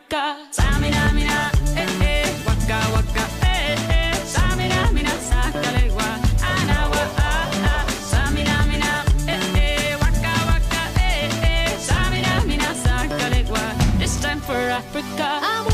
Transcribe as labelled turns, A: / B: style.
A: Africa. Samina, mina, waka, waka, Samina, mina, sakalewa, anawa, Samina, mina, waka, waka, Samina, mina, sakalewa. It's time for Africa.